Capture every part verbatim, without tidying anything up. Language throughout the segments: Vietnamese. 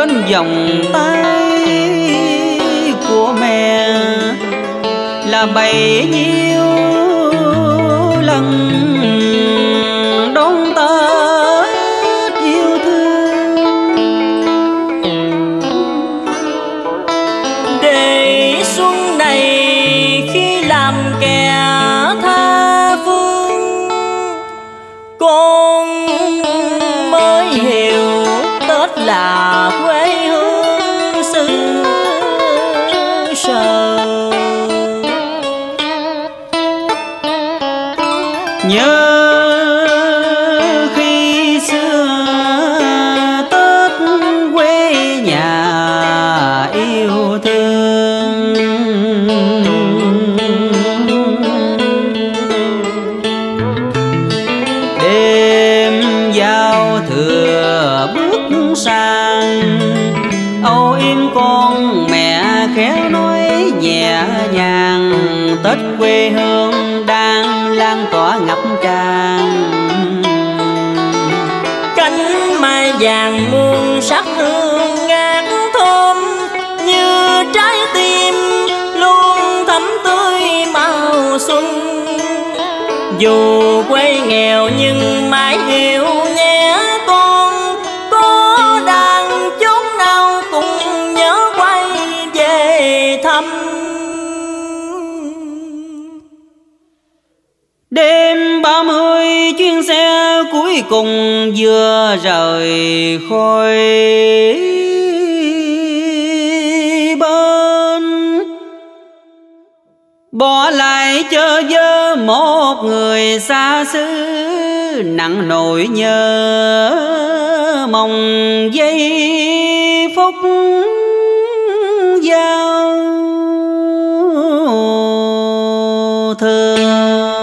bên vòng tay của mẹ là bấy nhiêu lần đón Tết yêu thương. Để xuân này khi làm kẻ tha phương, con mới hiểu Tết là quê hương xứ sở. Nhớ khi xưa Tết quê nhà yêu thương, đêm giao thừa bước sang, âu yếm con mẹ khéo nói nhẹ nhàng, Tết quê hương đang lan tỏa ngập tràn. Cánh mai vàng muôn sắc hương ngát thơm, như trái tim luôn thắm tươi màu xuân. Dù quê nghèo nhưng mãi yêu nhé con, có đang chốn nào cũng nhớ quay về thăm. Đêm ba mươi chuyến xe cuối cùng vừa rời khỏi bên, bỏ lại chơ vơ một người xa xứ, nặng nỗi nhớ mong giây phút giao thừa.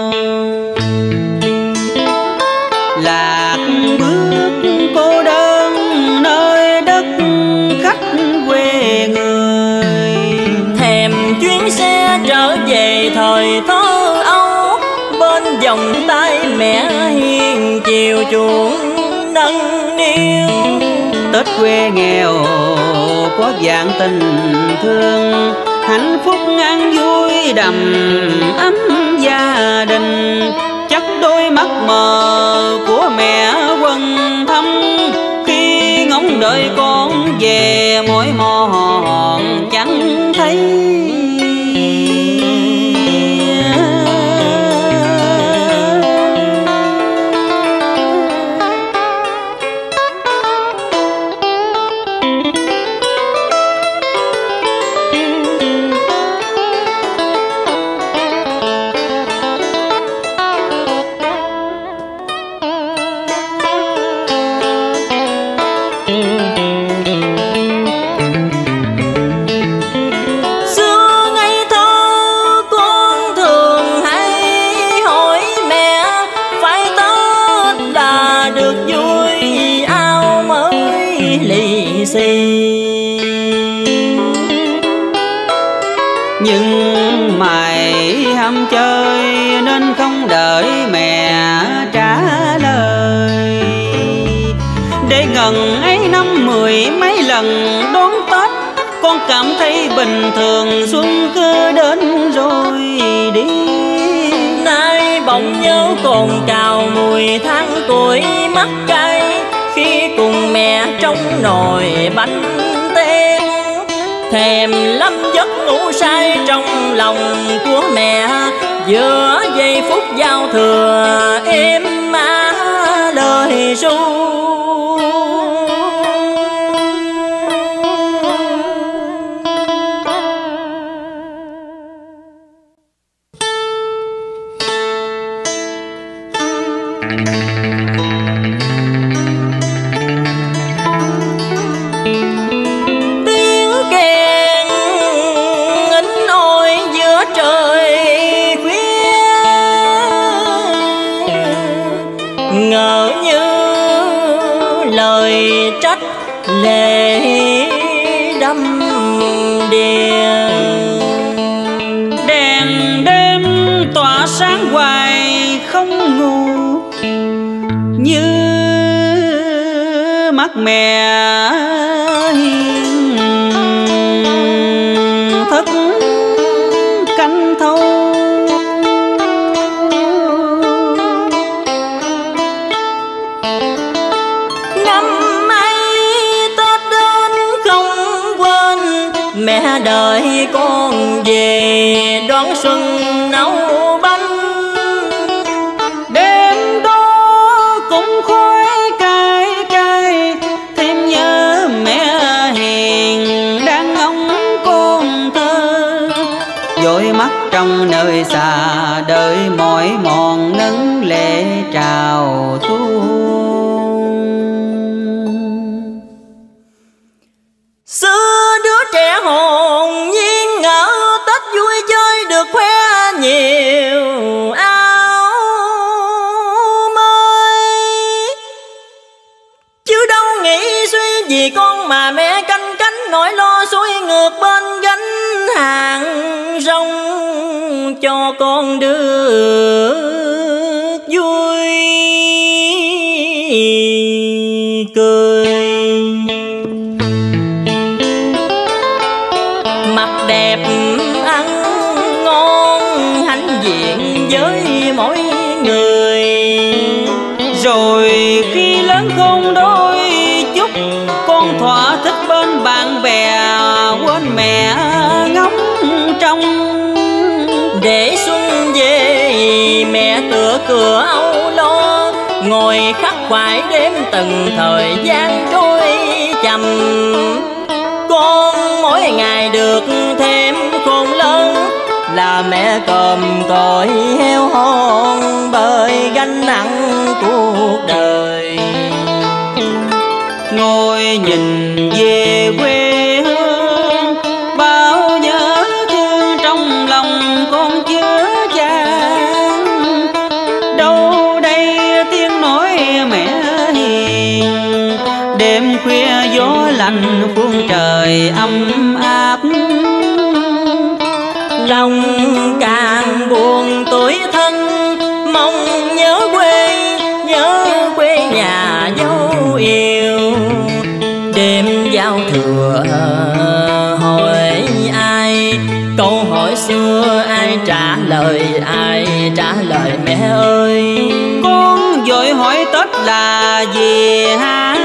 Lạc bước cô đơn nơi đất khách quê người, thèm chuyến xe trở về thời thơ ấu, bên vòng tay mẹ hiền chiều chuộng nâng niu. Tết quê nghèo có vạn tình thương, hạnh phúc an vui đầm ấm gia đình. Chắc đôi mắt mờ của mẹ quần thâm, khi ngóng đợi con về mỏi mòn chẳng thấy. Nhưng mày ham chơi nên không đợi mẹ trả lời, để gần ấy năm mười mấy lần đón Tết, con cảm thấy bình thường xuân cứ đến rồi đi. Nay bỗng nhớ còn cào mùi tháng tuổi mắc cay, khi cùng mẹ trong nồi bánh tét, thèm lắm giấc ngủ say trong lòng của mẹ, giữa giây phút giao thừa êm má lời ru. Ngỡ như lời trách lệ đâm đìa, đèn đêm tỏa sáng hoài không ngủ, như mắt mẹ hiền. thâu. Năm ấy Tết đến không quên, mẹ đợi con về đón xuân nấu bánh. Đêm đó cũng khói cay cay, thêm nhớ mẹ hiền đang ngóng con thơ. Dội mắt trong nơi xa đợi mỏi mòn ngấn lệ trào tuôn. Xưa đứa trẻ hồn nhiên ngỡ Tết vui chơi được khoe nhiều áo mới, chứ đâu nghĩ suy vì con mà mẹ canh cánh nỗi lo xuôi ngược bên gánh hàng rong cho con được vui cười. Mặt đẹp ăn ngon hãnh diện với mỗi người, Rồi khi lớn khôn đôi chút, con thỏa thích bên bạn bè quên mẹ ngóng trong. để xuân về mẹ tựa cửa âu lo, ngồi khắc khoải đêm từng thời gian trôi chậm. Con mỗi ngày được thêm khôn lớn, là mẹ còm còi heo hon bởi gánh nặng cuộc đời. Ngồi nhìn về quê hương, bao nhớ thương trong lòng con chứa chan. Đâu đây tiếng nói mẹ hiền, đêm khuya gió lạnh phương trời ấm áp. Lòng càng buồn tủi thân, mong nhớ quê, nhớ quê nhà dấu yêu. Đêm giao thừa hỏi ai, câu hỏi xưa ai trả lời, ai trả lời mẹ ơi. Con vội hỏi Tết là gì hả